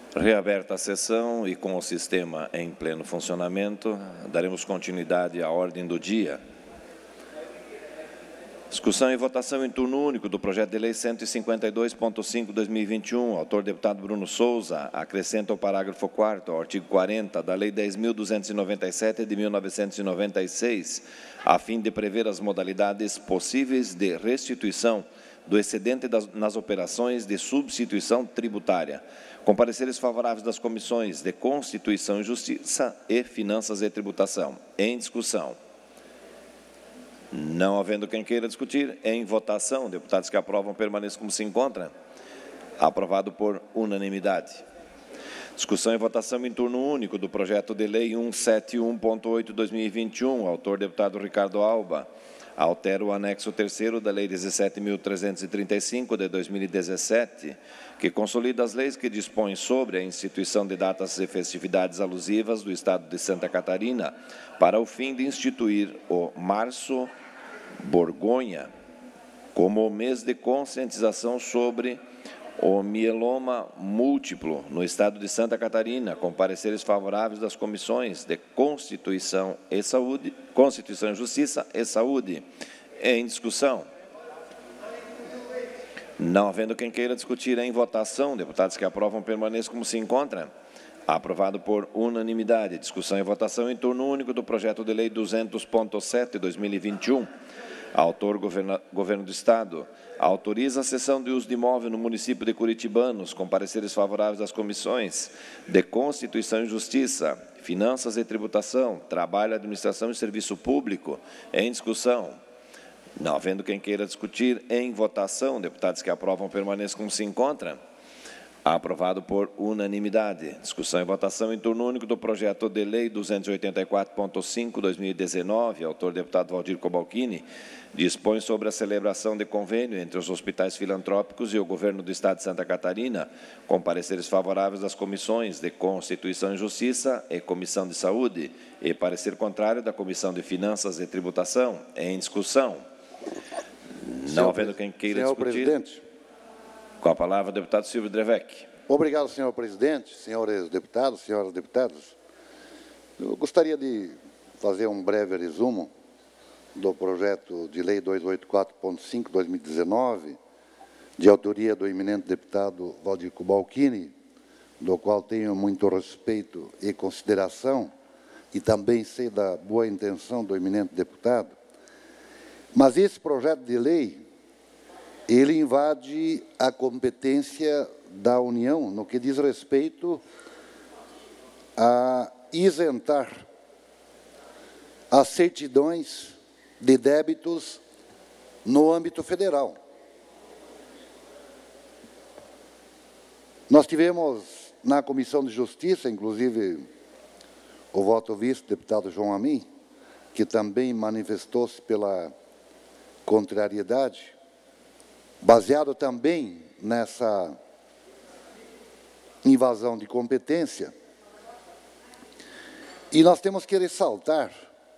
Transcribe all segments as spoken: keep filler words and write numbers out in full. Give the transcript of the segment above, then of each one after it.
Reaberta a sessão e com o sistema em pleno funcionamento, daremos continuidade à ordem do dia. Discussão e votação em turno único do projeto de lei cento e cinquenta e dois ponto cinco barra dois mil e vinte e um, autor deputado Bruno Souza, acrescenta o parágrafo quarto ao artigo quarenta da Lei dez mil duzentos e noventa e sete de mil novecentos e noventa e seis, a fim de prever as modalidades possíveis de restituição do excedente das, nas operações de substituição tributária, com pareceres favoráveis das comissões de Constituição e Justiça e Finanças e Tributação. Em discussão. Não havendo quem queira discutir, em votação, deputados que aprovam permaneçam como se encontram. Aprovado por unanimidade. Discussão e votação em turno único do projeto de lei cento e setenta e um ponto oito barra dois mil e vinte e um, autor deputado Ricardo Alba, altera o anexo terceiro da Lei dezessete mil trezentos e trinta e cinco, de dois mil e dezessete, que consolida as leis que dispõem sobre a instituição de datas e festividades alusivas do Estado de Santa Catarina para o fim de instituir o Março Borgonha como o mês de conscientização sobre o mieloma múltiplo no Estado de Santa Catarina, com pareceres favoráveis das comissões de Constituição e Saúde, Constituição e Justiça e Saúde. Em discussão. Não havendo quem queira discutir em votação, deputados que aprovam permaneçam como se encontram. Aprovado por unanimidade. Discussão e votação em turno único do projeto de lei duzentos ponto sete barra dois mil e vinte e um. Autor, governo, governo do Estado, autoriza a cessão de uso de imóvel no município de Curitibanos, com pareceres favoráveis das comissões de Constituição e Justiça, Finanças e Tributação, Trabalho, Administração e Serviço Público. Em discussão. Não havendo quem queira discutir, em votação, deputados que aprovam permaneçam como se encontram. Aprovado por unanimidade. Discussão e votação em turno único do projeto de lei duzentos e oitenta e quatro ponto cinco barra dois mil e dezenove, autor deputado Valdir Cobalcini, dispõe sobre a celebração de convênio entre os hospitais filantrópicos e o governo do Estado de Santa Catarina, com pareceres favoráveis das comissões de Constituição e Justiça e Comissão de Saúde, e parecer contrário da Comissão de Finanças e Tributação. Em discussão. Não havendo quem queira senhor discutir. Presidente. Com a palavra, o deputado Silvio Drevec. Obrigado, senhor presidente, senhores deputados, senhoras deputadas. Eu gostaria de fazer um breve resumo do projeto de lei duzentos e oitenta e quatro ponto cinco barra dois mil e dezenove, de autoria do eminente deputado Valdir Cobalcini, do qual tenho muito respeito e consideração, e também sei da boa intenção do eminente deputado. Mas esse projeto de lei, ele invade a competência da União no que diz respeito a isentar as certidões de débitos no âmbito federal. Nós tivemos na Comissão de Justiça, inclusive, o voto vice-deputado João Amin, que também manifestou-se pela contrariedade, baseado também nessa invasão de competência. E nós temos que ressaltar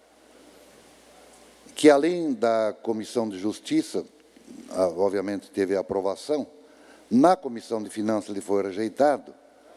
que, além da Comissão de Justiça, obviamente teve a aprovação, na Comissão de Finanças ele foi rejeitado,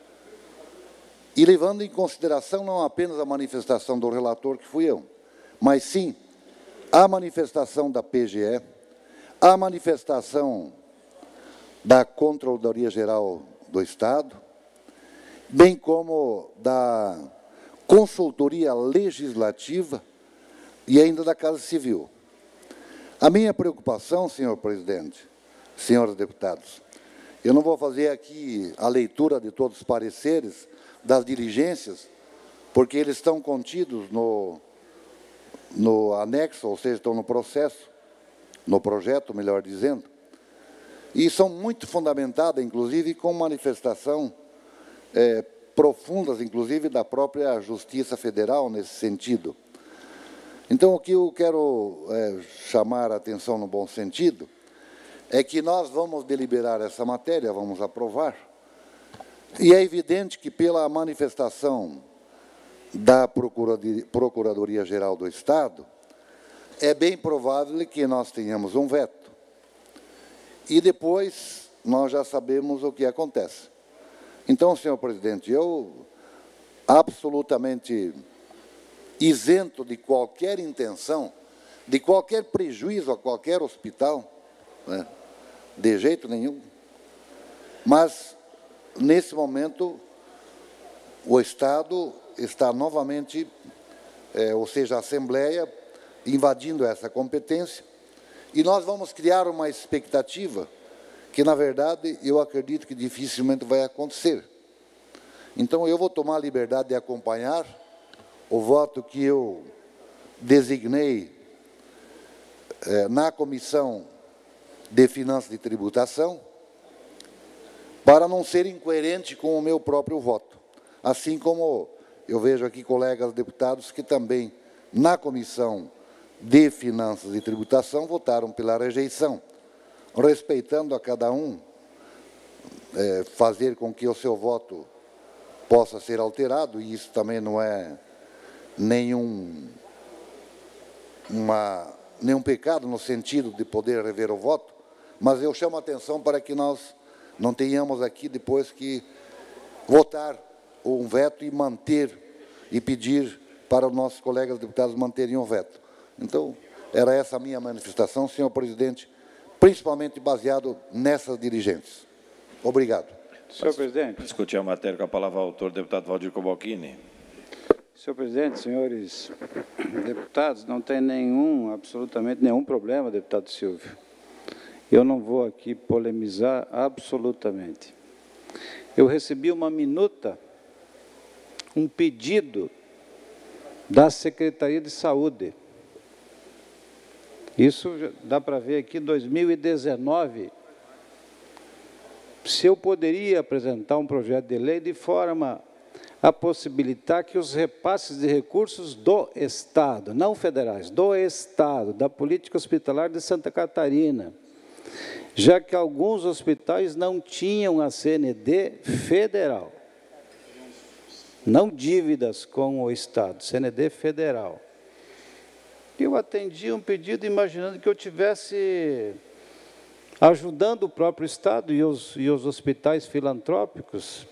e levando em consideração não apenas a manifestação do relator, que fui eu, mas sim a manifestação da P G E, a manifestação da Controladoria Geral do Estado, bem como da Consultoria Legislativa e ainda da Casa Civil. A minha preocupação, senhor presidente, senhores deputados, eu não vou fazer aqui a leitura de todos os pareceres das diligências, porque eles estão contidos no, no anexo, ou seja, estão no processo, no projeto, melhor dizendo, e são muito fundamentadas, inclusive, com manifestação é, profundas, inclusive, da própria Justiça Federal nesse sentido. Então, o que eu quero é, chamar a atenção no bom sentido é que nós vamos deliberar essa matéria, vamos aprovar, e é evidente que, pela manifestação da Procuradoria-Geral do Estado, é bem provável que nós tenhamos um veto. E depois nós já sabemos o que acontece. Então, senhor presidente, eu absolutamente isento de qualquer intenção, de qualquer prejuízo a qualquer hospital, né, de jeito nenhum. Mas, nesse momento, o Estado está novamente, é, ou seja, a Assembleia, invadindo essa competência, e nós vamos criar uma expectativa que, na verdade, eu acredito que dificilmente vai acontecer. Então, eu vou tomar a liberdade de acompanhar o voto que eu designei eh, na Comissão de Finanças e Tributação, para não ser incoerente com o meu próprio voto. Assim como eu vejo aqui colegas deputados que também, na Comissão de Finanças e Tributação, votaram pela rejeição, respeitando a cada um, é, fazer com que o seu voto possa ser alterado, e isso também não é nenhum, uma, nenhum pecado no sentido de poder rever o voto, mas eu chamo a atenção para que nós não tenhamos aqui depois que votar um veto e manter, e pedir para os nossos colegas deputados manterem o veto. Então, era essa a minha manifestação, senhor presidente, principalmente baseado nessas diligências. Obrigado. Senhor presidente. Discutir a matéria com a palavra ao autor, deputado Valdir Cobalcini. Senhor presidente, senhores deputados, não tem nenhum, absolutamente nenhum problema, deputado Silvio. Eu não vou aqui polemizar absolutamente. Eu recebi uma minuta, um pedido da Secretaria de Saúde. Isso dá para ver aqui, dois mil e dezenove, se eu poderia apresentar um projeto de lei de forma a possibilitar que os repasses de recursos do Estado, não federais, do Estado, da política hospitalar de Santa Catarina, já que alguns hospitais não tinham a C N D federal, não dívidas com o Estado, C N D federal. Eu atendi um pedido imaginando que eu tivesse ajudando o próprio Estado e os, e os hospitais filantrópicos.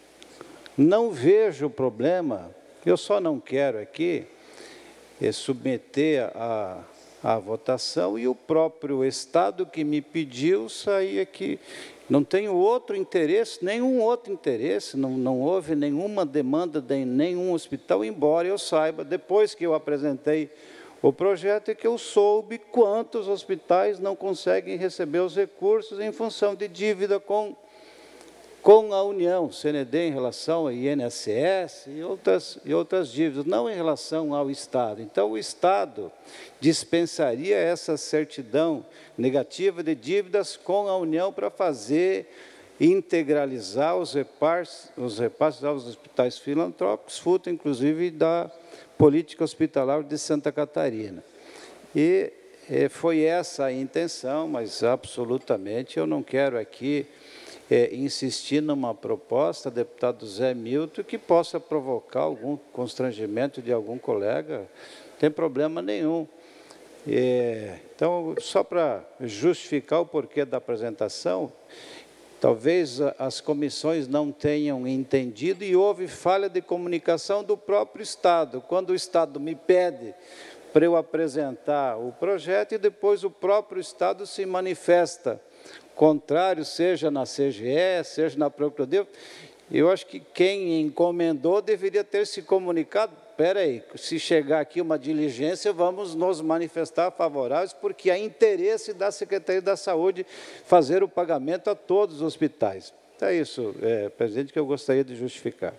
Não vejo problema, eu só não quero aqui é, submeter a, a votação e o próprio Estado que me pediu sair aqui. Não tenho outro interesse, nenhum outro interesse, não, não houve nenhuma demanda de nenhum hospital, embora eu saiba, depois que eu apresentei o projeto, é que eu soube quantos hospitais não conseguem receber os recursos em função de dívida com, com a União, C N D em relação ao I N S S e outras, e outras dívidas, não em relação ao Estado. Então, o Estado dispensaria essa certidão negativa de dívidas com a União para fazer integralizar os repasses, os repasses aos hospitais filantrópicos, fruto, inclusive, da política hospitalar de Santa Catarina. E eh, foi essa a intenção, mas absolutamente eu não quero aqui eh, insistir numa proposta, deputado Zé Milton, que possa provocar algum constrangimento de algum colega, não tem problema nenhum. Eh, então, só para justificar o porquê da apresentação, talvez as comissões não tenham entendido e houve falha de comunicação do próprio Estado. Quando o Estado me pede para eu apresentar o projeto e depois o próprio Estado se manifesta contrário, seja na C G E, seja na Procuradoria, eu acho que quem encomendou deveria ter se comunicado. Espera aí, se chegar aqui uma diligência, vamos nos manifestar favoráveis, porque há interesse da Secretaria da Saúde fazer o pagamento a todos os hospitais. É isso, é, presidente, que eu gostaria de justificar.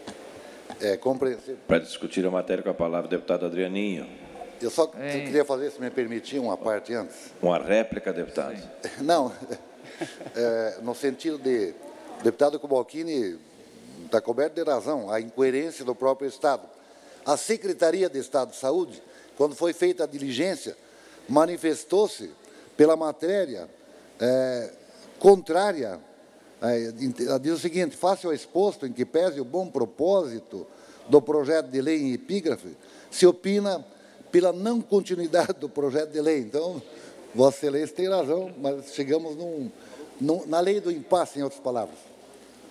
É compreensível. Para discutir a matéria com a palavra, deputado Adrianinho. Eu só é. queria fazer, se me permitir, uma parte antes. Uma réplica, deputado. Não, é, no sentido de, o deputado Cobalcini está coberto de razão, a incoerência do próprio Estado. A Secretaria de Estado de Saúde, quando foi feita a diligência, manifestou-se pela matéria é, contrária. É, diz o seguinte: face ao exposto em que pese o bom propósito do projeto de lei em epígrafe, se opina pela não continuidade do projeto de lei. Então, Vossa Excelência tem razão, mas chegamos num, num, na lei do impasse, em outras palavras.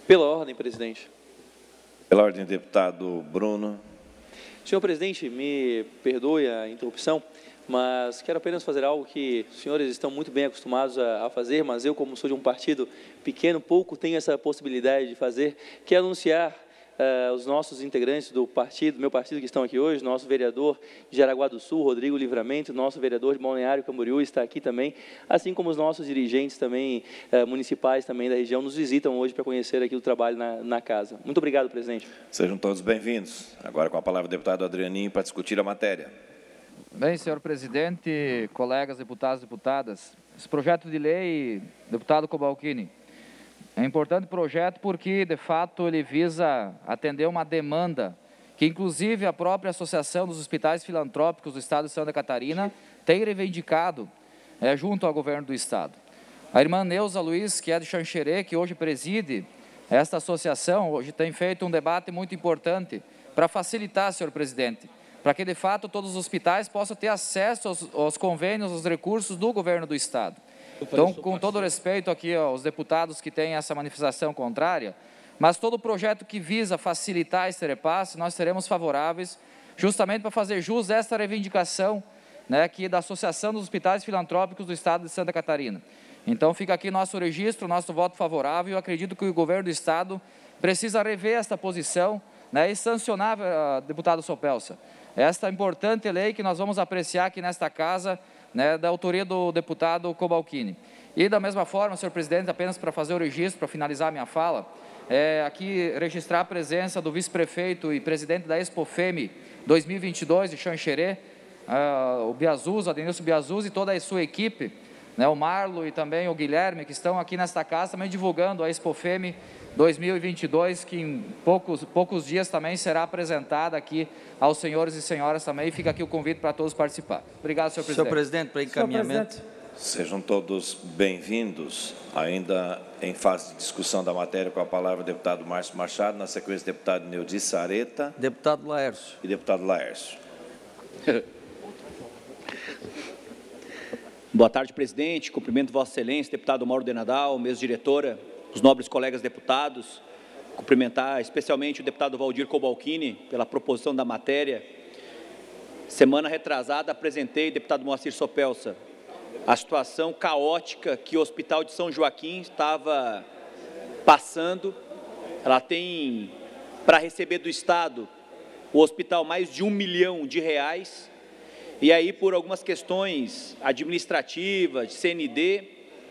Pela ordem, presidente. Pela ordem, deputado Bruno. Senhor presidente, me perdoe a interrupção, mas quero apenas fazer algo que os senhores estão muito bem acostumados a, a fazer, mas eu, como sou de um partido pequeno, pouco tenho essa possibilidade de fazer, que é anunciar uh, os nossos integrantes do partido, meu partido que estão aqui hoje, nosso vereador de Jaraguá do Sul, Rodrigo Livramento, nosso vereador de Balneário Camboriú está aqui também, assim como os nossos dirigentes também uh, municipais também da região nos visitam hoje para conhecer aqui o trabalho na, na casa. Muito obrigado, presidente. Sejam todos bem-vindos. Agora com a palavra o deputado Adrianinho para discutir a matéria. Bem, senhor presidente, colegas deputados e deputadas, esse projeto de lei, deputado Cobalcini, é um importante projeto porque, de fato, ele visa atender uma demanda que, inclusive, a própria Associação dos Hospitais Filantrópicos do Estado de Santa Catarina tem reivindicado é, junto ao governo do Estado. A irmã Neuza Luiz, que é de Xanxerê, que hoje preside esta associação, hoje tem feito um debate muito importante para facilitar, senhor presidente, para que, de fato, todos os hospitais possam ter acesso aos, aos convênios, aos recursos do governo do Estado. Então, com todo respeito aqui aos deputados que têm essa manifestação contrária, mas todo projeto que visa facilitar esse repasse, nós seremos favoráveis, justamente para fazer jus a esta reivindicação, né, aqui da Associação dos Hospitais Filantrópicos do Estado de Santa Catarina. Então, fica aqui nosso registro, nosso voto favorável. Eu acredito que o governo do Estado precisa rever esta posição, né, e sancionar, uh, deputado Sopelsa, esta importante lei que nós vamos apreciar aqui nesta casa, né, da autoria do deputado Cobalcini. E da mesma forma, senhor presidente, apenas para fazer o registro, para finalizar a minha fala, é, aqui registrar a presença do vice-prefeito e presidente da Expofeme dois mil e vinte e dois de Xanxerê, uh, o Biazuz, o Adenilson Biazuz e toda a sua equipe, né, o Marlo e também o Guilherme, que estão aqui nesta casa também divulgando a Expofeme dois mil e vinte e dois, que em poucos, poucos dias também será apresentada aqui aos senhores e senhoras também, e fica aqui o convite para todos participar. Obrigado, senhor presidente. Senhor presidente, para encaminhamento. Sejam todos bem-vindos. Ainda em fase de discussão da matéria, com a palavra o deputado Márcio Machado, na sequência o deputado Neudi Sareta. Deputado Laércio. E deputado Laércio. Boa tarde, presidente. Cumprimento Vossa Excelência, deputado Mauro de Nadal, mesa diretora, os nobres colegas deputados. Cumprimentar especialmente o deputado Valdir Cobalcini pela proposição da matéria. Semana retrasada apresentei, deputado Moacir Sopelsa, a situação caótica que o Hospital de São Joaquim estava passando. Ela tem, para receber do Estado, o hospital mais de um milhão de reais, e aí por algumas questões administrativas, de C N D,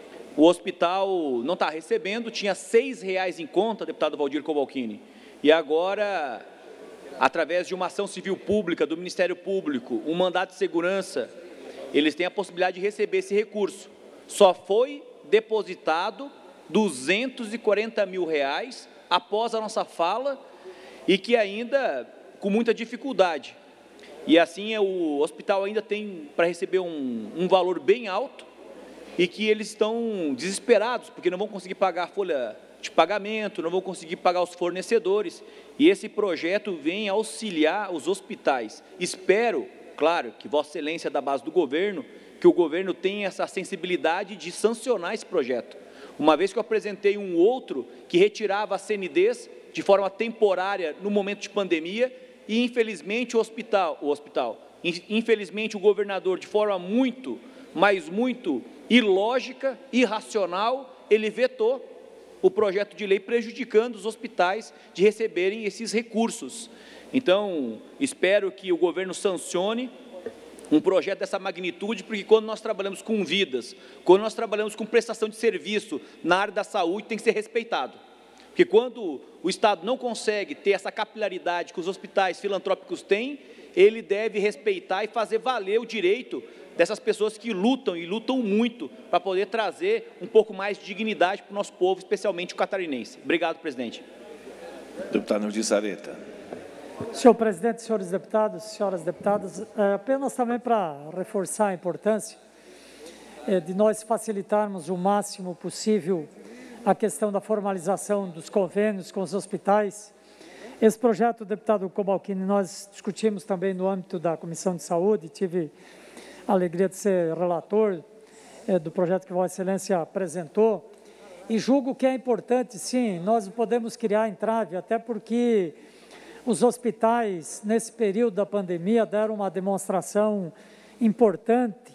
o hospital não está recebendo, tinha seis reais em conta, deputado Valdir Cobalcini, e agora, através de uma ação civil pública do Ministério Público, um mandato de segurança, eles têm a possibilidade de receber esse recurso. Só foi depositado duzentos e quarenta mil reais após a nossa fala e que ainda com muita dificuldade. E assim o hospital ainda tem para receber um, um valor bem alto e que eles estão desesperados, porque não vão conseguir pagar a folha de pagamento, não vão conseguir pagar os fornecedores. E esse projeto vem auxiliar os hospitais. Espero, claro, que Vossa Excelência, da base do governo, que o governo tenha essa sensibilidade de sancionar esse projeto. Uma vez que eu apresentei um outro que retirava as C N Ds de forma temporária no momento de pandemia, e infelizmente o hospital, o hospital, infelizmente o governador, de forma muito, mas muito ilógica, irracional, ele vetou o projeto de lei prejudicando os hospitais de receberem esses recursos. Então, espero que o governo sancione um projeto dessa magnitude, porque quando nós trabalhamos com vidas, quando nós trabalhamos com prestação de serviço na área da saúde, tem que ser respeitado. Porque quando o Estado não consegue ter essa capilaridade que os hospitais filantrópicos têm, ele deve respeitar e fazer valer o direito dessas pessoas que lutam e lutam muito para poder trazer um pouco mais de dignidade para o nosso povo, especialmente o catarinense. Obrigado, presidente. Deputado Neudi Sareta. Senhor presidente, senhores deputados, senhoras deputadas, apenas também para reforçar a importância de nós facilitarmos o máximo possível a questão da formalização dos convênios com os hospitais. Esse projeto, deputado Cobalcini, nós discutimos também no âmbito da Comissão de Saúde, tive a alegria de ser relator é, do projeto que Vossa Excelência apresentou, e julgo que é importante, sim, nós podemos criar entrave, até porque os hospitais, nesse período da pandemia, deram uma demonstração importante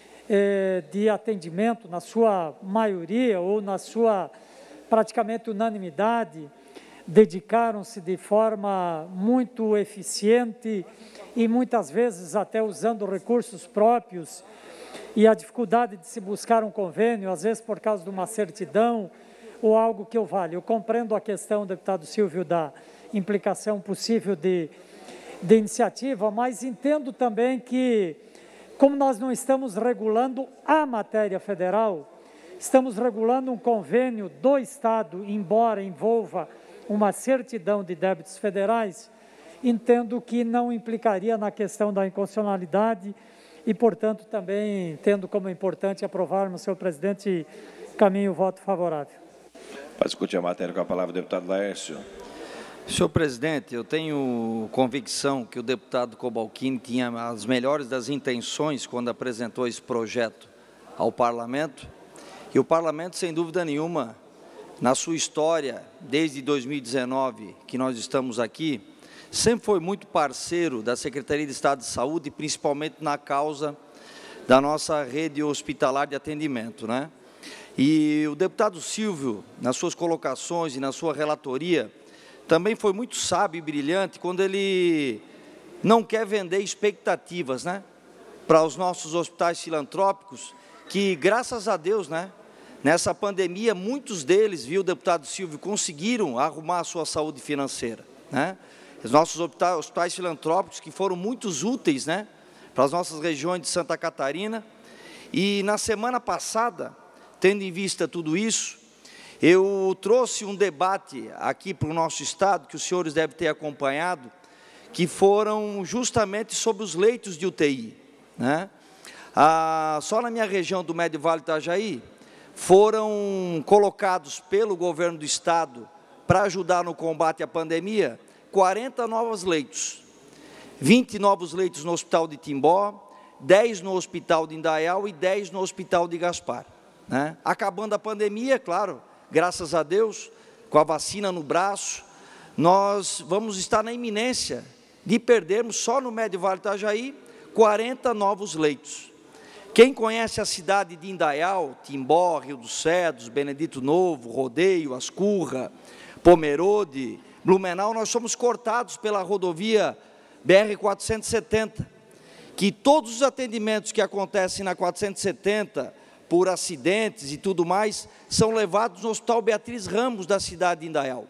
eh, de atendimento, na sua maioria, ou na sua praticamente unanimidade, dedicaram-se de forma muito eficiente e muitas vezes até usando recursos próprios, e a dificuldade de se buscar um convênio, às vezes por causa de uma certidão ou algo que o vale. Eu compreendo a questão, deputado Silvio, da implicação possível de, de iniciativa, mas entendo também que, como nós não estamos regulando a matéria federal, estamos regulando um convênio do Estado, embora envolva uma certidão de débitos federais, entendo que não implicaria na questão da inconstitucionalidade e, portanto, também tendo como importante aprovarmos, senhor presidente, caminho o voto favorável. Para discutir a matéria com a palavra o deputado Laércio. Senhor presidente, eu tenho convicção que o deputado Cobalcini tinha as melhores das intenções quando apresentou esse projeto ao parlamento, e o parlamento, sem dúvida nenhuma, na sua história, desde dois mil e dezenove, que nós estamos aqui, sempre foi muito parceiro da Secretaria de Estado de Saúde, principalmente na causa da nossa rede hospitalar de atendimento, né? E o deputado Silvio, nas suas colocações e na sua relatoria, também foi muito sábio e brilhante quando ele não quer vender expectativas, né, para os nossos hospitais filantrópicos, que, graças a Deus, né, nessa pandemia, muitos deles, viu, deputado Silvio, conseguiram arrumar a sua saúde financeira, né? Os nossos hospitais, hospitais filantrópicos que foram muito úteis, né, para as nossas regiões de Santa Catarina. E na semana passada, tendo em vista tudo isso, eu trouxe um debate aqui para o nosso estado, que os senhores devem ter acompanhado, que foram justamente sobre os leitos de U T I, né? Ah, só na minha região do Médio Vale do Itajaí, foram colocados pelo governo do estado para ajudar no combate à pandemia, quarenta novos leitos, vinte novos leitos no Hospital de Timbó, dez no Hospital de Indaial e dez no Hospital de Gaspar, né? Acabando a pandemia, claro, graças a Deus, com a vacina no braço, nós vamos estar na iminência de perdermos só no Médio Vale do Itajaí quarenta novos leitos. Quem conhece a cidade de Indaial, Timbó, Rio dos Cedros, Benedito Novo, Rodeio, Ascurra, Pomerode, Blumenau, nós somos cortados pela rodovia B R quatrocentos e setenta, que todos os atendimentos que acontecem na quatrocentos e setenta, por acidentes e tudo mais, são levados no Hospital Beatriz Ramos da cidade de Indaial.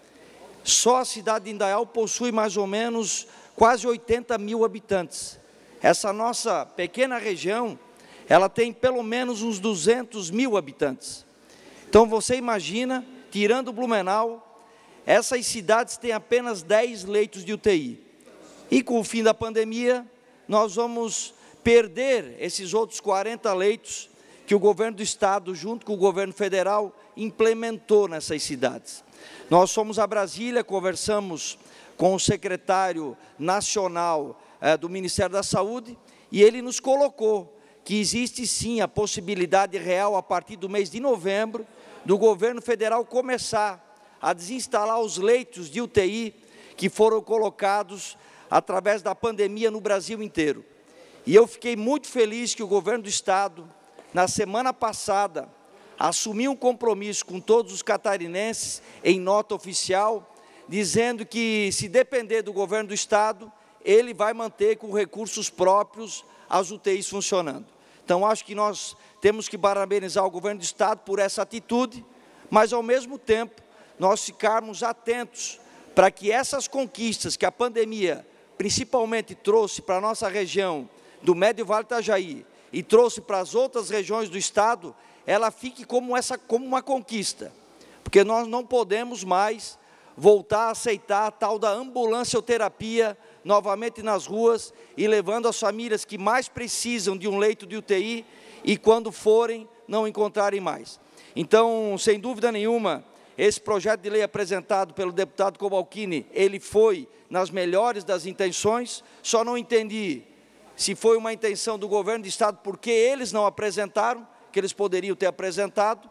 Só a cidade de Indaial possui mais ou menos quase oitenta mil habitantes. Essa nossa pequena região, ela tem pelo menos uns duzentos mil habitantes. Então você imagina, tirando Blumenau, essas cidades têm apenas dez leitos de U T I. E com o fim da pandemia, nós vamos perder esses outros quarenta leitos que o governo do estado, junto com o governo federal, implementou nessas cidades. Nós fomos a Brasília, conversamos com o secretário nacional eh, do Ministério da Saúde, e ele nos colocou que existe sim a possibilidade real, a partir do mês de novembro, do governo federal começar a desinstalar os leitos de U T I que foram colocados através da pandemia no Brasil inteiro. E eu fiquei muito feliz que o governo do estado, na semana passada, assumiu um compromisso com todos os catarinenses, em nota oficial, dizendo que, se depender do governo do estado, ele vai manter com recursos próprios as U T Is funcionando. Então, acho que nós temos que parabenizar o governo do estado por essa atitude, mas, ao mesmo tempo, nós ficarmos atentos para que essas conquistas que a pandemia, principalmente, trouxe para a nossa região do Médio Vale do Itajaí e trouxe para as outras regiões do estado, ela fique como, essa, como uma conquista, porque nós não podemos mais voltar a aceitar a tal da ambulancioterapia novamente nas ruas e levando as famílias que mais precisam de um leito de U T I e, quando forem, não encontrarem mais. Então, sem dúvida nenhuma, esse projeto de lei apresentado pelo deputado Cobalcini, ele foi nas melhores das intenções, só não entendi se foi uma intenção do governo do estado, porque eles não apresentaram, que eles poderiam ter apresentado,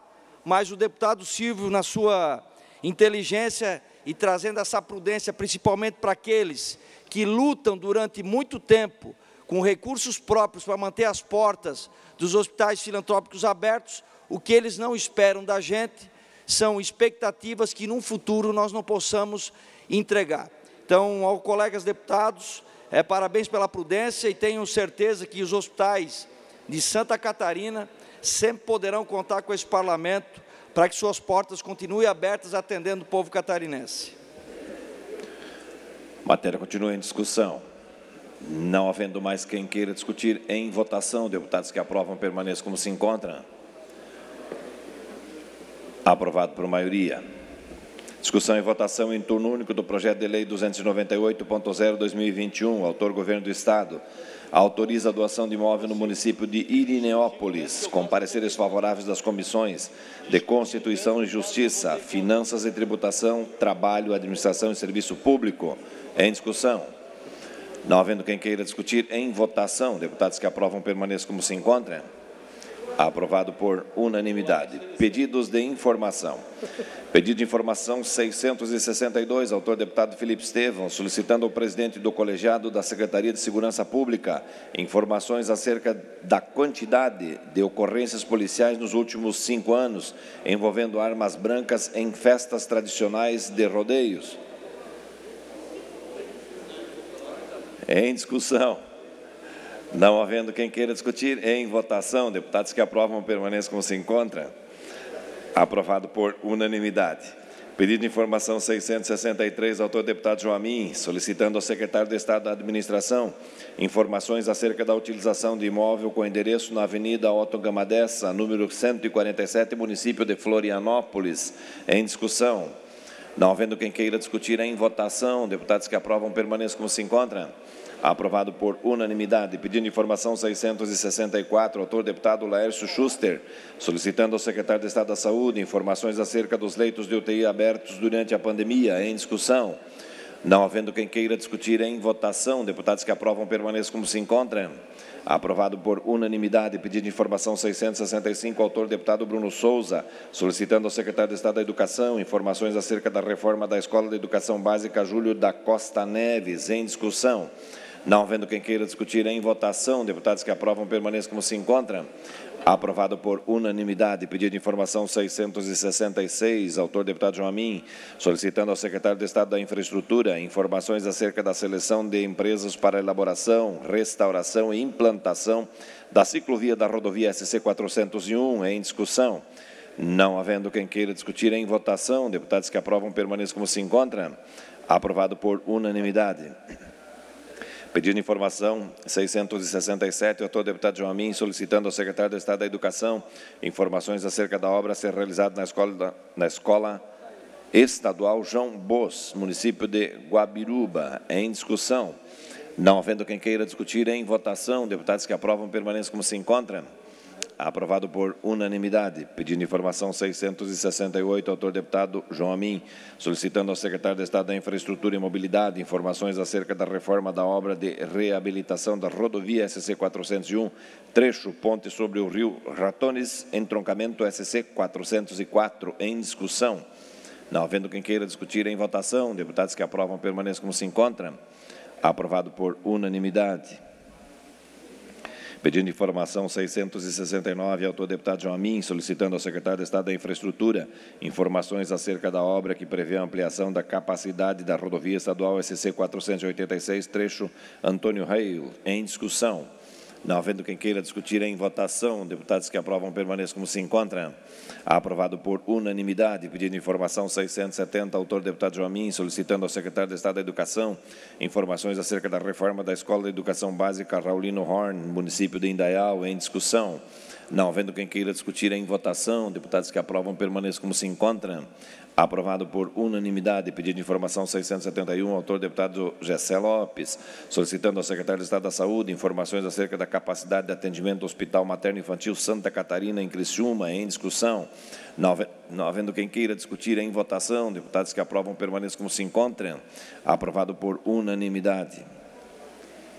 mas o deputado Silvio, na sua inteligência e trazendo essa prudência, principalmente para aqueles que lutam durante muito tempo com recursos próprios para manter as portas dos hospitais filantrópicos abertos, o que eles não esperam da gente são expectativas que, num futuro, nós não possamos entregar. Então, aos colegas deputados, é, parabéns pela prudência e tenho certeza que os hospitais de Santa Catarina sempre poderão contar com esse parlamento para que suas portas continuem abertas atendendo o povo catarinense. Matéria continua em discussão. Não havendo mais quem queira discutir, em votação, deputados que aprovam permaneçam como se encontram. Aprovado por maioria. Discussão e votação em turno único do projeto de lei duzentos e noventa e oito ponto zero barra dois mil e vinte e um, autor Governo do Estado, autoriza a doação de imóvel no município de Irineópolis, com pareceres favoráveis das comissões de Constituição e Justiça, Finanças e Tributação, Trabalho, Administração e Serviço Público. Em discussão. Não havendo quem queira discutir, em votação, deputados que aprovam permaneçam como se encontram. Aprovado por unanimidade. Pedidos de informação. Pedido de informação seiscentos e sessenta e dois, autor deputado Felipe Estevão, solicitando ao presidente do colegiado da Secretaria de Segurança Pública informações acerca da quantidade de ocorrências policiais nos últimos cinco anos envolvendo armas brancas em festas tradicionais de rodeios. Em discussão. Não havendo quem queira discutir, em votação, deputados que aprovam permaneçam como se encontram. Aprovado por unanimidade. Pedido de informação seiscentos e sessenta e três, autor deputado Joamin, solicitando ao secretário de Estado da Administração informações acerca da utilização de imóvel com endereço na Avenida Otto Gamadessa, número cento e quarenta e sete, município de Florianópolis. Em discussão. Não havendo quem queira discutir, em votação, deputados que aprovam permaneçam como se encontram. Aprovado por unanimidade. Pedindo informação seiscentos e sessenta e quatro, autor deputado Laércio Schuster, solicitando ao secretário de Estado da Saúde informações acerca dos leitos de U T I abertos durante a pandemia. Em discussão. Não havendo quem queira discutir, em votação, deputados que aprovam permaneçam como se encontram. Aprovado por unanimidade. Pedido de informação seiscentos e sessenta e cinco, autor deputado Bruno Souza, solicitando ao secretário de Estado da Educação informações acerca da reforma da Escola de Educação Básica Júlio da Costa Neves. Em discussão. Não havendo quem queira discutir, em votação, deputados que aprovam permaneçam como se encontram. Aprovado por unanimidade. Pedido de informação seiscentos e sessenta e seis, autor deputado Joamin, solicitando ao secretário de Estado da Infraestrutura informações acerca da seleção de empresas para elaboração, restauração e implantação da ciclovia da rodovia S C quatrocentos e um. Em discussão. Não havendo quem queira discutir, em votação, deputados que aprovam permaneçam como se encontram. Aprovado por unanimidade. Pedido de informação seiscentos e sessenta e sete, o autor deputado Joamin, solicitando ao secretário de Estado da Educação informações acerca da obra a ser realizada na escola, na escola estadual João Bos, município de Guabiruba. Em discussão. Não havendo quem queira discutir, em votação, deputados que aprovam permaneçam como se encontram. Aprovado por unanimidade. Pedido de informação seiscentos e sessenta e oito, autor deputado João Amin, solicitando ao secretário de Estado da Infraestrutura e Mobilidade informações acerca da reforma da obra de reabilitação da rodovia S C quatrocentos e um, trecho ponte sobre o rio Ratones, entroncamento S C quatrocentos e quatro. Em discussão. Não havendo quem queira discutir, em votação, deputados que aprovam permaneçam como se encontram. Aprovado por unanimidade. Pedido de informação seiscentos e sessenta e nove, autor deputado João Amin, solicitando ao secretário de Estado da Infraestrutura informações acerca da obra que prevê a ampliação da capacidade da rodovia estadual S C quatrocentos e oitenta e seis, trecho Antônio Reil. Em discussão. Não havendo quem queira discutir, em votação, deputados que aprovam permaneçam como se encontram. Aprovado por unanimidade. Pedido de informação seiscentos e setenta, autor deputado Joamin, solicitando ao secretário de Estado da Educação informações acerca da reforma da Escola de Educação Básica Raulino Horn, município de Indaial. Em discussão. Não havendo quem queira discutir, em votação, deputados que aprovam permaneçam como se encontram. Aprovado por unanimidade. Pedido de informação seiscentos e setenta e um, autor deputado Gessé Lopes, solicitando ao secretário de Estado da Saúde informações acerca da capacidade de atendimento do Hospital Materno Infantil Santa Catarina, em Criciúma. Em discussão. Não havendo quem queira discutir, em votação, deputados que aprovam permaneçam como se encontram. Aprovado por unanimidade.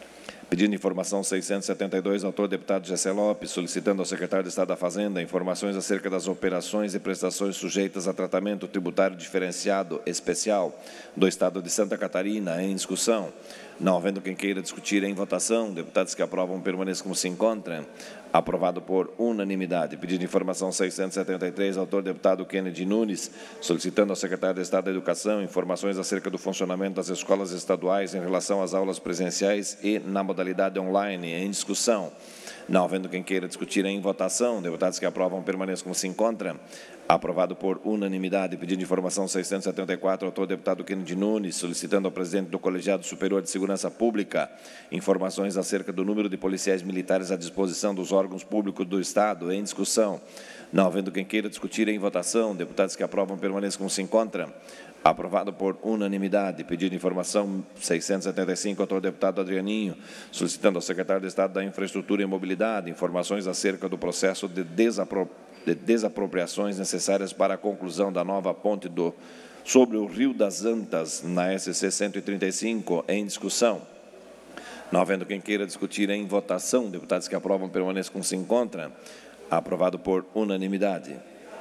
Pedido de informação seiscentos e setenta e dois, autor deputado Gessé Lopes, solicitando ao secretário de Estado da Fazenda informações acerca das operações e prestações sujeitas a tratamento tributário diferenciado especial do Estado de Santa Catarina, em discussão. Não havendo quem queira discutir em votação, deputados que aprovam permaneçam como se encontram. Aprovado por unanimidade. Pedido de informação seiscentos e setenta e três, autor deputado Kennedy Nunes, solicitando ao secretário de Estado da Educação informações acerca do funcionamento das escolas estaduais em relação às aulas presenciais e na modalidade online, em discussão. Não havendo quem queira discutir em votação, deputados que aprovam permaneçam como se encontram. Aprovado por unanimidade. Pedido de informação seiscentos e setenta e quatro, autor deputado Kennedy Nunes, solicitando ao presidente do Colegiado Superior de Segurança Pública informações acerca do número de policiais militares à disposição dos órgãos públicos do Estado, em discussão. Não havendo quem queira discutir em votação, deputados que aprovam permaneçam como se encontram. Aprovado por unanimidade. Pedido de informação seiscentos e setenta e cinco, autor deputado Adrianinho, solicitando ao secretário de Estado da Infraestrutura e Mobilidade informações acerca do processo de desapropriação de desapropriações necessárias para a conclusão da nova ponte do, sobre o Rio das Antas, na S C cento e trinta e cinco, em discussão. Não havendo quem queira discutir em votação, deputados que aprovam permaneçam como se encontram. Aprovado por unanimidade.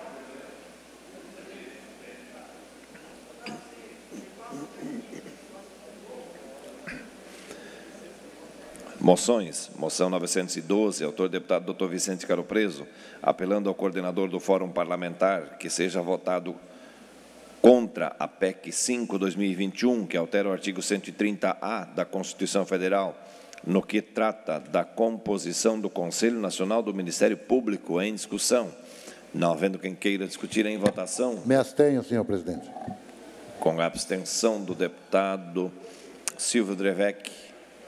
Moções. Moção novecentos e doze, autor deputado doutor Vicente Caro Preso, apelando ao coordenador do Fórum Parlamentar que seja votado contra a P E C cinco dois mil e vinte e um, que altera o artigo cento e trinta A da Constituição Federal, no que trata da composição do Conselho Nacional do Ministério Público, em discussão. Não havendo quem queira discutir em votação. Me abstenho, senhor presidente. Com a abstenção do deputado Silvio Drevec.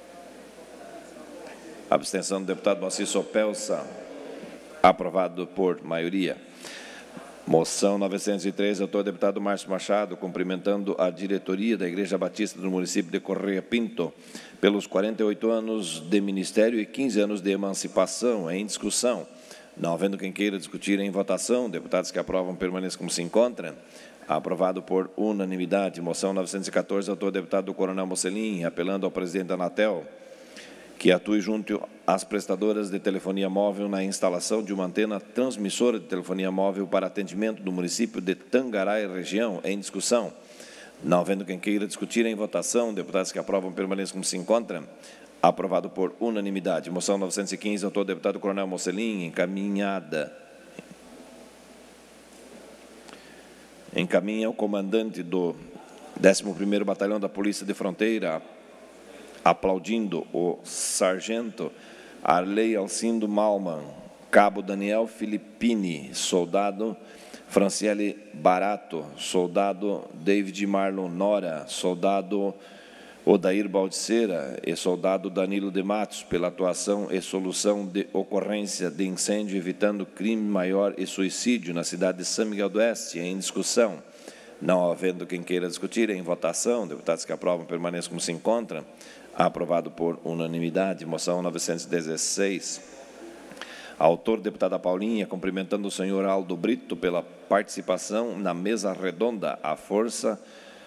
Abstenção do deputado Moacir Sopelsa. Aprovado por maioria. Moção novecentos e três, autor deputado Márcio Machado, cumprimentando a diretoria da Igreja Batista do município de Correia Pinto pelos quarenta e oito anos de ministério e quinze anos de emancipação, em discussão. Não havendo quem queira discutir em votação, deputados que aprovam permaneçam como se encontram. Aprovado por unanimidade. Moção novecentos e quatorze, autor deputado Coronel Mocelin, apelando ao presidente da Anatel que atue junto às prestadoras de telefonia móvel na instalação de uma antena transmissora de telefonia móvel para atendimento do município de Tangará e região, em discussão. Não havendo quem queira discutir em votação, deputados que aprovam permaneçam como se encontram. Aprovado por unanimidade. Moção novecentos e quinze, autor deputado Coronel Mocelin, encaminhada. Encaminha o comandante do décimo primeiro Batalhão da Polícia de Fronteira, aplaudindo o sargento Arley Alcindo Malman, cabo Daniel Filippini, soldado Franciele Barato, soldado David Marlon Nora, soldado Odair Baldiceira e soldado Danilo de Matos, pela atuação e solução de ocorrência de incêndio, evitando crime maior e suicídio na cidade de São Miguel do Oeste, em discussão. Não havendo quem queira discutir, em votação, deputados que aprovam permaneçam como se encontram. Aprovado por unanimidade. Moção novecentos e dezesseis. Autor, deputada Paulinha, cumprimentando o senhor Aldo Brito pela participação na mesa redonda, à força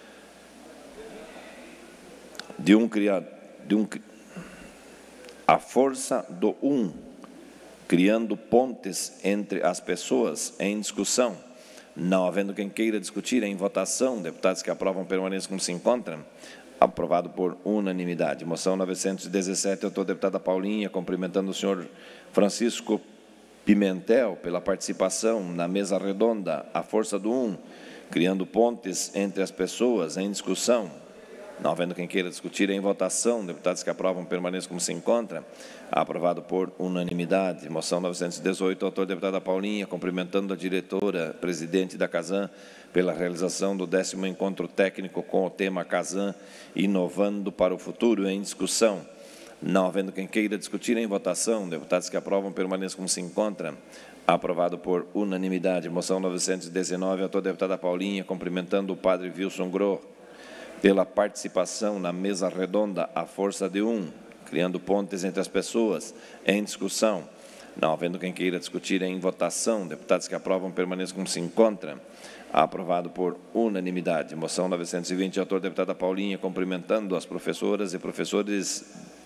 de um criado, de um, a força do um, criando pontes entre as pessoas, em discussão. Não havendo quem queira discutir, em votação, deputados que aprovam permaneçam como se encontram. Aprovado por unanimidade. Moção novecentos e dezessete, autor deputada Paulinha, cumprimentando o senhor Francisco Pimentel pela participação na mesa redonda, à força do um, criando pontes entre as pessoas, em discussão. Não havendo quem queira discutir, em votação, deputados que aprovam permaneçam como se encontram. Aprovado por unanimidade. Moção novecentos e dezoito, autor deputada Paulinha, cumprimentando a diretora, presidente da Casan, pela realização do décimo encontro técnico com o tema Casan, inovando para o futuro, em discussão. Não havendo quem queira discutir, em votação, deputados que aprovam permaneçam como se encontram. Aprovado por unanimidade. Moção novecentos e dezenove, autor deputada Paulinha, cumprimentando o padre Wilson Gro pela participação na mesa redonda, à força de um, criando pontes entre as pessoas, em discussão. Não havendo quem queira discutir, em votação, deputados que aprovam permaneçam como se encontram. Aprovado por unanimidade. Moção novecentos e vinte, autor deputada Paulinha, cumprimentando as professoras e professores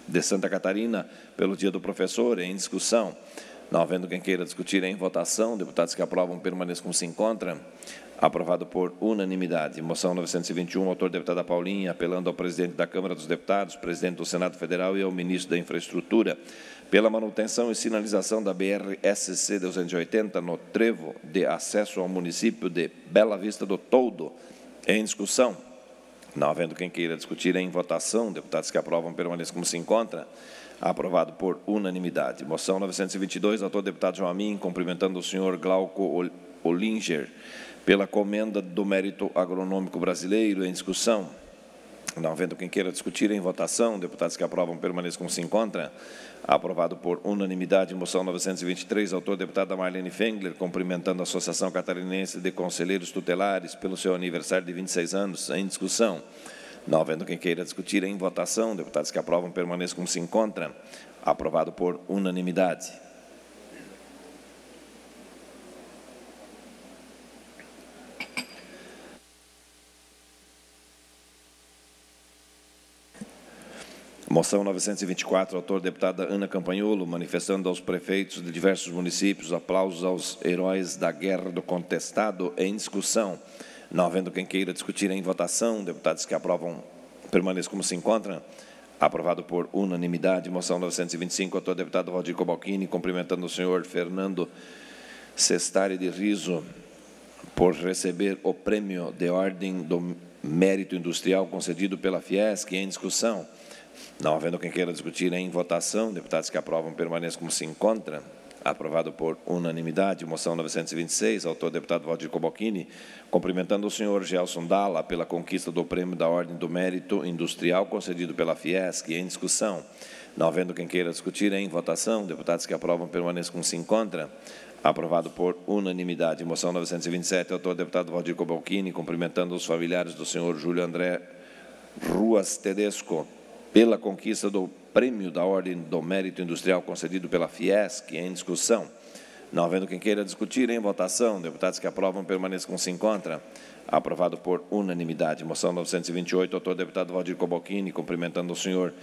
de Santa Catarina, pelo Dia do Professor, em discussão. Não havendo quem queira discutir, em votação. Deputados que aprovam permaneçam como se encontram. Aprovado por unanimidade. Moção novecentos e vinte e um, autor deputada Paulinha, apelando ao presidente da Câmara dos Deputados, presidente do Senado Federal e ao ministro da Infraestrutura, pela manutenção e sinalização da B R S C duzentos e oitenta no trevo de acesso ao município de Bela Vista do Toldo. Em discussão. Não havendo quem queira discutir, em votação. Deputados que aprovam permaneçam como se encontram. Aprovado por unanimidade. Moção novecentos e vinte e dois, autor deputado João Amin, cumprimentando o senhor Glauco Olinger pela comenda do mérito agronômico brasileiro. Em discussão. Não havendo quem queira discutir, em votação. Deputados que aprovam permaneçam como se encontram. Aprovado por unanimidade. Moção novecentos e vinte e três, autor deputada Marlene Fengler, cumprimentando a Associação Catarinense de Conselheiros Tutelares pelo seu aniversário de vinte e seis anos. Em discussão. Não havendo quem queira discutir, em votação. Deputados que aprovam permaneçam como se encontram. Aprovado por unanimidade. Moção novecentos e vinte e quatro, autor deputada Ana Campanholo, manifestando aos prefeitos de diversos municípios aplausos aos heróis da Guerra do Contestado. Em discussão. Não havendo quem queira discutir, em votação. Deputados que aprovam permaneçam como se encontram. Aprovado por unanimidade. Moção novecentos e vinte e cinco, autor deputado Valdir Cobalcini, cumprimentando o senhor Fernando Sestari de Riso por receber o prêmio de ordem do mérito industrial concedido pela Fiesc. Em discussão. Não havendo quem queira discutir, em votação. Deputados que aprovam permaneçam como se encontram. Aprovado por unanimidade. Moção novecentos e vinte e seis, autor deputado Valdir Cobalcini, cumprimentando o senhor Gelson Dalla pela conquista do prêmio da Ordem do Mérito Industrial concedido pela Fiesc. Em discussão. Não havendo quem queira discutir, em votação. Deputados que aprovam permaneçam como se encontram. Aprovado por unanimidade. Moção novecentos e vinte e sete, autor deputado Valdir Cobalcini, cumprimentando os familiares do senhor Júlio André Ruas Tedesco pela conquista do prêmio da Ordem do Mérito Industrial concedido pela Fiesc. Em discussão. Não havendo quem queira discutir, em votação. Deputados que aprovam permaneçam como se encontram. Aprovado por unanimidade. Moção novecentos e vinte e oito, autor deputado Valdir Cobalcini, cumprimentando o senhor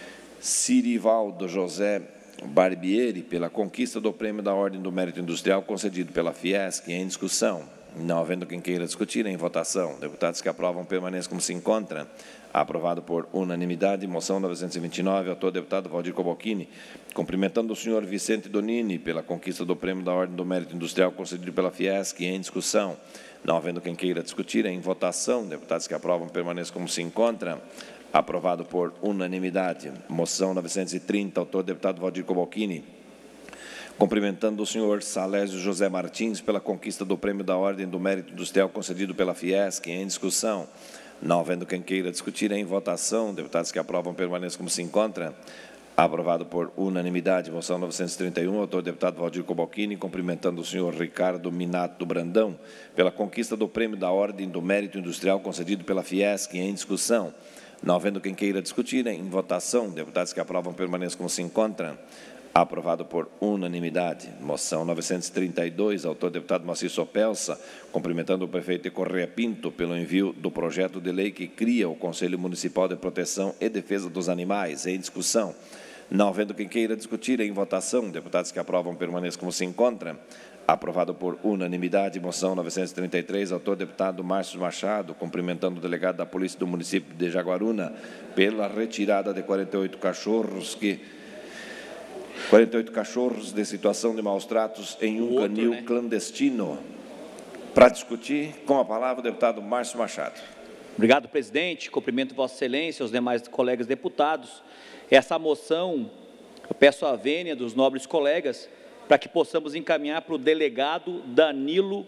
Sirivaldo José Barbieri pela conquista do prêmio da Ordem do Mérito Industrial concedido pela Fiesc. Em discussão. Não havendo quem queira discutir, em votação. Deputados que aprovam permaneçam como se encontram. Aprovado por unanimidade. Moção novecentos e vinte e nove, autor deputado Valdir Cobalcini, cumprimentando o senhor Vicente Donini pela conquista do prêmio da Ordem do Mérito Industrial concedido pela Fiesc. Em discussão. Não havendo quem queira discutir, em votação. Deputados que aprovam permaneçam como se encontram. Aprovado por unanimidade. Moção novecentos e trinta, autor deputado Valdir Cobalcini, cumprimentando o senhor Salésio José Martins pela conquista do prêmio da Ordem do Mérito Industrial concedido pela Fiesc. Em discussão. Não havendo quem queira discutir, em votação. Deputados que aprovam permaneçam como se encontram. Aprovado por unanimidade. Moção novecentos e trinta e um, autor deputado Valdir Cobalcini, cumprimentando o senhor Ricardo Minato Brandão pela conquista do prêmio da Ordem do Mérito Industrial concedido pela Fiesc. Em discussão. Não havendo quem queira discutir, em votação. Deputados que aprovam permaneçam como se encontram. Aprovado por unanimidade. Moção novecentos e trinta e dois, autor deputado Moacir Sopelsa, cumprimentando o prefeito de Correia Pinto pelo envio do projeto de lei que cria o Conselho Municipal de Proteção e Defesa dos Animais. Em discussão. Não havendo quem queira discutir, em votação. Deputados que aprovam permaneçam como se encontram. Aprovado por unanimidade. Moção novecentos e trinta e três, autor deputado Márcio Machado, cumprimentando o delegado da Polícia do município de Jaguaruna pela retirada de quarenta e oito cachorros que quarenta e oito cachorros de situação de maus tratos em um outro, canil né? clandestino. Para discutir, com a palavra, o deputado Márcio Machado. Obrigado, presidente. Cumprimento Vossa Excelência, os demais colegas deputados. Essa moção, eu peço a vênia dos nobres colegas para que possamos encaminhar para o delegado Danilo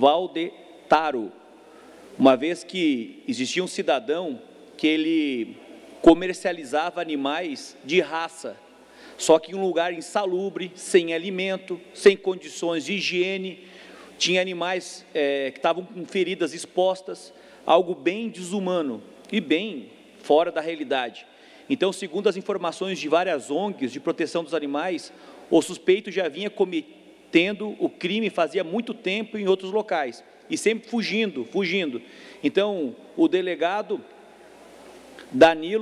Valdetaro, uma vez que existia um cidadão que ele comercializava animais de raça, só que em um lugar insalubre, sem alimento, sem condições de higiene, tinha animais é, que estavam com feridas expostas, algo bem desumano e bem fora da realidade. Então, segundo as informações de várias O N Gs de proteção dos animais, o suspeito já vinha cometendo o crime fazia muito tempo em outros locais, e sempre fugindo, fugindo. Então, o delegado Danilo,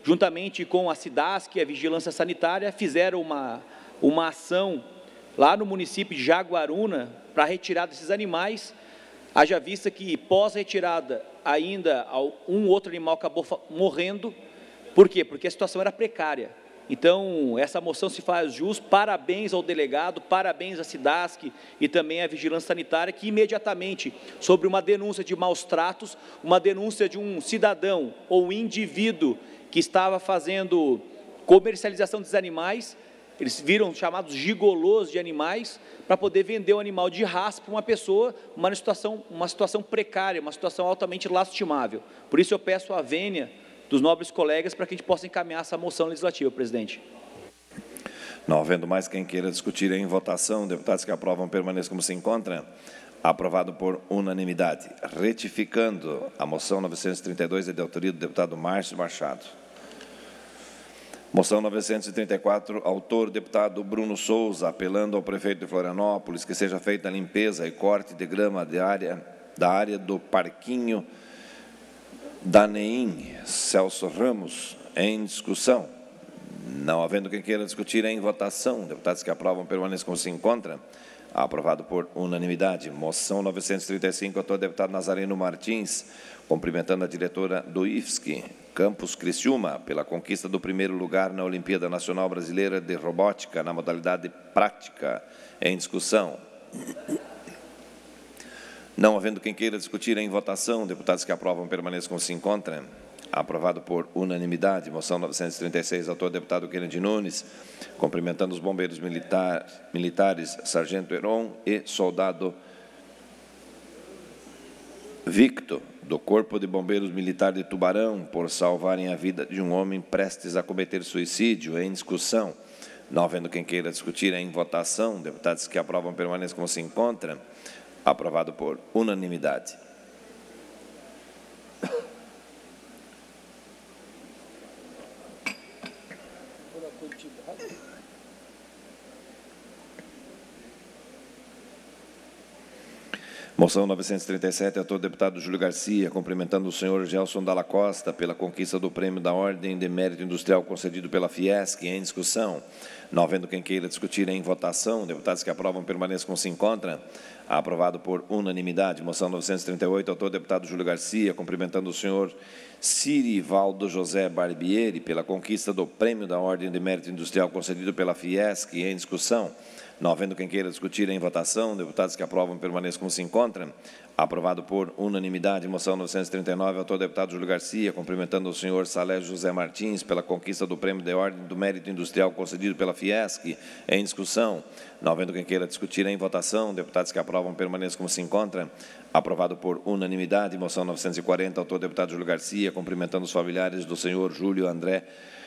juntamente com a SIDASC e a Vigilância Sanitária, fizeram uma, uma ação lá no município de Jaguaruna para a retirada desses animais, haja vista que pós-retirada ainda um outro animal acabou morrendo. Por quê? Porque a situação era precária. Então, essa moção se faz jus, parabéns ao delegado, parabéns à SIDASC e também à Vigilância Sanitária, que imediatamente, sobre uma denúncia de maus tratos, uma denúncia de um cidadão ou indivíduo que estava fazendo comercialização desses animais, eles viram chamados gigolôs de animais, para poder vender um animal de raça para uma pessoa, uma situação, uma situação precária, uma situação altamente lastimável. Por isso eu peço a vênia dos nobres colegas para que a gente possa encaminhar essa moção legislativa, presidente. Não havendo mais quem queira discutir em votação, deputados que aprovam permaneçam como se encontram. Aprovado por unanimidade. Retificando a moção novecentos e trinta e dois, é de autoria do deputado Márcio Machado. Moção novecentos e trinta e quatro, autor deputado Bruno Souza, apelando ao prefeito de Florianópolis que seja feita a limpeza e corte de grama de área, da área do Parquinho da Neim, Celso Ramos, em discussão. Não havendo quem queira discutir em votação, deputados que aprovam permaneçam como se encontram. Aprovado por unanimidade. Moção novecentos e trinta e cinco, autor deputado Nazareno Martins, cumprimentando a diretora do I F S C, Campus Criciúma, pela conquista do primeiro lugar na Olimpíada Nacional Brasileira de Robótica, na modalidade prática. Em discussão. Não havendo quem queira discutir em votação, deputados que aprovam permaneçam como se encontram. Aprovado por unanimidade. Moção novecentos e trinta e seis, autor deputado Kennedy Nunes, cumprimentando os bombeiros militar, militares, Sargento Heron e soldado Victor, do Corpo de Bombeiros Militar de Tubarão, por salvarem a vida de um homem prestes a cometer suicídio. Em discussão. Não havendo quem queira discutir em votação, deputados que aprovam permaneçam como se encontram. Aprovado por unanimidade. Moção novecentos e trinta e sete, autor deputado Júlio Garcia, cumprimentando o senhor Gelson Dalla Costa pela conquista do prêmio da Ordem de Mérito Industrial concedido pela Fiesc. Em discussão. Não havendo quem queira discutir em votação, deputados que aprovam permaneçam como se encontram. Aprovado por unanimidade. Moção novecentos e trinta e oito, autor deputado Júlio Garcia, cumprimentando o senhor Cirivaldo José Barbieri pela conquista do prêmio da Ordem de Mérito Industrial concedido pela Fiesc. Em discussão. Não havendo quem queira discutir em votação, deputados que aprovam permaneçam como se encontram. Aprovado por unanimidade. Moção novecentos e trinta e nove, autor deputado Júlio Garcia, cumprimentando o senhor Salé José Martins pela conquista do prêmio de Ordem do Mérito Industrial concedido pela Fiesc. Em discussão. Não havendo quem queira discutir em votação, deputados que aprovam permaneçam como se encontram. Aprovado por unanimidade. Moção novecentos e quarenta, autor deputado Júlio Garcia, cumprimentando os familiares do senhor Júlio André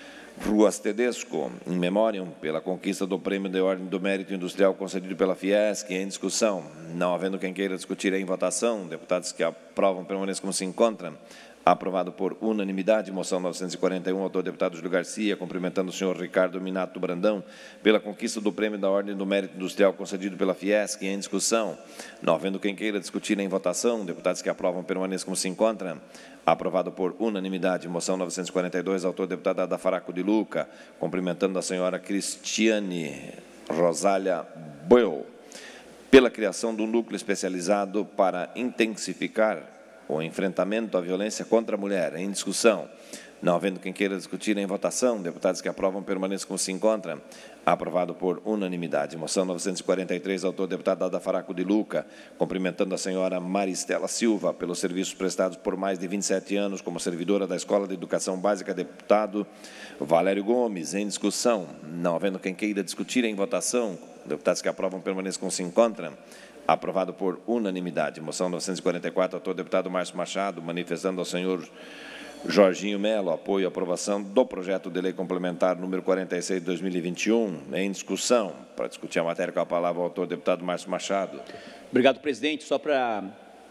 Ruas Tedesco, em memória pela conquista do Prêmio de Ordem do Mérito Industrial concedido pela Fiesc. Em discussão. Não havendo quem queira discutir em votação, deputados que aprovam permaneçam como se encontram. Aprovado por unanimidade. Moção novecentos e quarenta e um, autor deputado Júlio Garcia, cumprimentando o senhor Ricardo Minato Brandão pela conquista do Prêmio da Ordem do Mérito Industrial concedido pela Fiesc. Em discussão. Não havendo quem queira discutir em votação, deputados que aprovam permaneçam como se encontram. Aprovado por unanimidade. Moção novecentos e quarenta e dois, autor deputado Adafaraco de Luca, cumprimentando a senhora Cristiane Rosália Boel pela criação do núcleo especializado para intensificar o enfrentamento à violência contra a mulher. Em discussão. Não havendo quem queira discutir em votação, deputados que aprovam permaneçam como se encontram. Aprovado por unanimidade. Moção novecentos e quarenta e três, autor deputado Adafaraco de Luca, cumprimentando a senhora Maristela Silva pelos serviços prestados por mais de vinte e sete anos como servidora da Escola de Educação Básica, deputado Valério Gomes. Em discussão. Não havendo quem queira discutir em votação, deputados que aprovam permaneçam como se encontram. Aprovado por unanimidade. Moção novecentos e quarenta e quatro, autor deputado Márcio Machado, manifestando ao senhor Jorginho Melo apoio à aprovação do projeto de lei complementar número quarenta e seis de dois mil e vinte e um. Em discussão. Para discutir a matéria, com a palavra o autor deputado Márcio Machado. Obrigado, presidente. Só para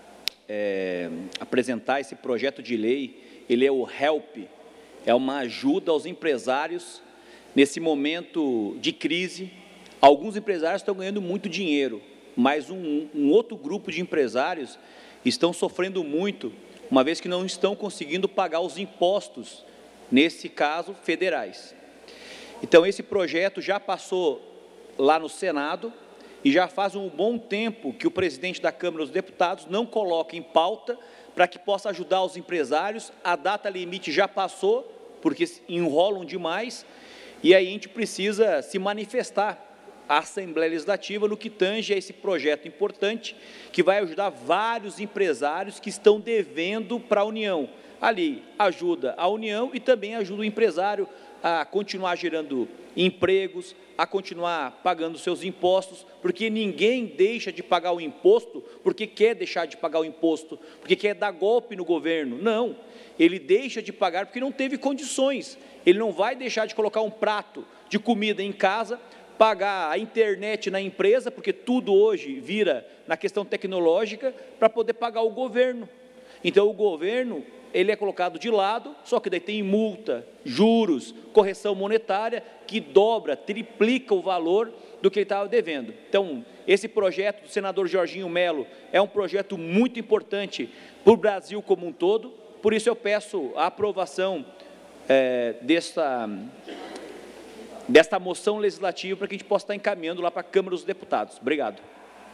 é, apresentar esse projeto de lei, ele é o HELP, é uma ajuda aos empresários nesse momento de crise. Alguns empresários estão ganhando muito dinheiro, mas um, um outro grupo de empresários estão sofrendo muito, uma vez que não estão conseguindo pagar os impostos nesse caso, federais. Então, esse projeto já passou lá no Senado e já faz um bom tempo que o presidente da Câmara dos Deputados não coloca em pauta para que possa ajudar os empresários. A data limite já passou, porque enrolam demais, e aí a gente precisa se manifestar a Assembleia Legislativa no que tange a esse projeto importante, que vai ajudar vários empresários que estão devendo para a União. Ali ajuda a União e também ajuda o empresário a continuar gerando empregos, a continuar pagando seus impostos, porque ninguém deixa de pagar o imposto porque quer deixar de pagar o imposto, porque quer dar golpe no governo. Não, ele deixa de pagar porque não teve condições. Ele não vai deixar de colocar um prato de comida em casa, pagar a internet na empresa, porque tudo hoje vira na questão tecnológica, para poder pagar o governo. Então, o governo, ele é colocado de lado, só que daí tem multa, juros, correção monetária, que dobra, triplica o valor do que ele estava devendo. Então, esse projeto do senador Jorginho Melo é um projeto muito importante para o Brasil como um todo, por isso eu peço a aprovação é, desta... desta moção legislativa para que a gente possa estar encaminhando lá para a Câmara dos Deputados. Obrigado.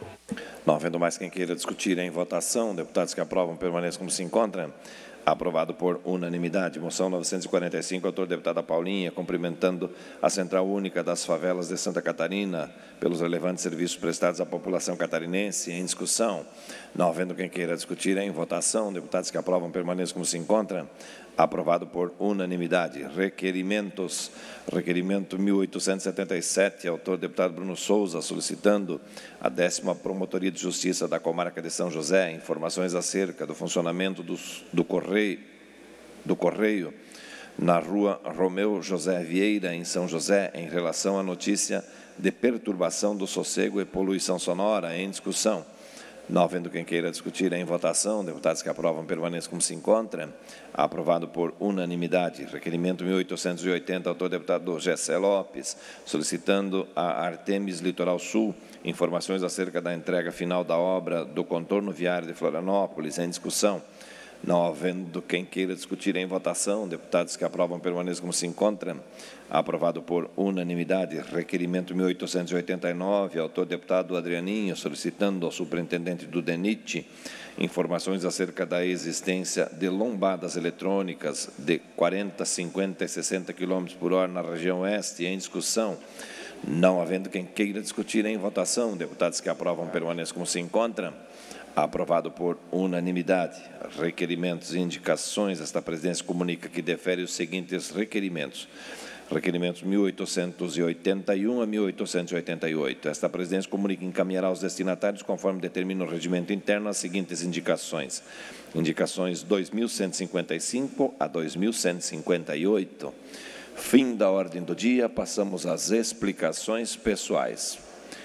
Não havendo mais quem queira discutir em votação, deputados que aprovam permaneçam como se encontram. Aprovado por unanimidade. Moção novecentos e quarenta e cinco, autor deputada Paulinha, cumprimentando a Central Única das Favelas de Santa Catarina pelos relevantes serviços prestados à população catarinense. Em discussão. Não havendo quem queira discutir em votação, deputados que aprovam permaneçam como se encontram. Aprovado por unanimidade. Requerimentos. Requerimento mil oitocentos e setenta e sete, autor deputado Bruno Souza, solicitando a décima Promotoria de Justiça da Comarca de São José informações acerca do funcionamento dos, do, correio, do Correio na rua Romeu José Vieira, em São José, em relação à notícia de perturbação do sossego e poluição sonora. Em discussão. Não havendo quem queira discutir em votação, deputados que aprovam permaneçam como se encontram. Aprovado por unanimidade. Requerimento mil oitocentos e oitenta, autor deputado Gessé Lopes, solicitando a Artemis Litoral Sul informações acerca da entrega final da obra do contorno viário de Florianópolis. Em discussão. Não havendo quem queira discutir em votação, deputados que aprovam permaneçam como se encontram. Aprovado por unanimidade. Requerimento mil oitocentos e oitenta e nove, autor deputado Adrianinho, solicitando ao superintendente do DENIT informações acerca da existência de lombadas eletrônicas de quarenta, cinquenta e sessenta quilômetros por hora na região oeste. Em discussão. Não havendo quem queira discutir em votação, deputados que aprovam permaneçam como se encontram. Aprovado por unanimidade. Requerimentos e indicações. Esta presidência comunica que defere os seguintes requerimentos. Requerimentos mil oitocentos e oitenta e um a mil oitocentos e oitenta e oito. Esta presidência comunica que encaminhará aos destinatários, conforme determina o regimento interno, as seguintes indicações. Indicações dois mil cento e cinquenta e cinco a dois mil cento e cinquenta e oito. Fim da ordem do dia. Passamos às explicações pessoais.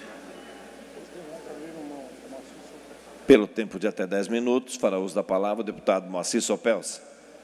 Pelo tempo de até dez minutos, fará uso da palavra o deputado Moacir Sopelsa.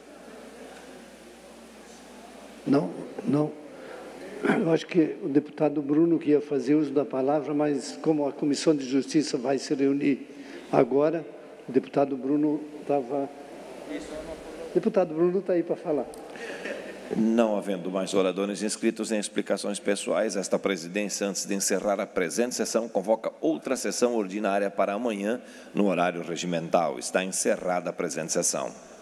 Não, não. Eu acho que o deputado Bruno que ia fazer uso da palavra, mas como a Comissão de Justiça vai se reunir agora, o deputado Bruno estava... O deputado Bruno está aí para falar. Não havendo mais oradores inscritos em explicações pessoais, esta presidência, antes de encerrar a presente sessão, convoca outra sessão ordinária para amanhã, no horário regimental. Está encerrada a presente sessão.